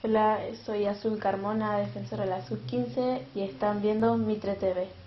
Hola, soy Azul Carmona, defensora de la Sub-15 y están viendo Mitre TV.